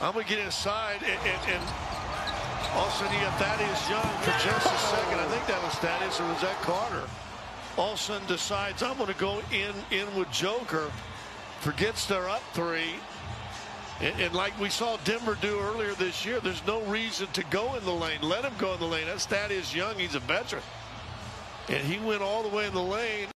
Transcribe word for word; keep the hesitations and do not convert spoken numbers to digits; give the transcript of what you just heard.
I'm going to get inside, and, and, and all of a sudden you got Thaddeus Young for just a second. I think that was Thaddeus, or was that Carter? All of a sudden decides I'm going to go in, in with Joker. Forgets they're up three. And, and like we saw Denver do earlier this year, there's no reason to go in the lane. Let him go in the lane. That's Thaddeus Young. He's a veteran. And he went all the way in the lane.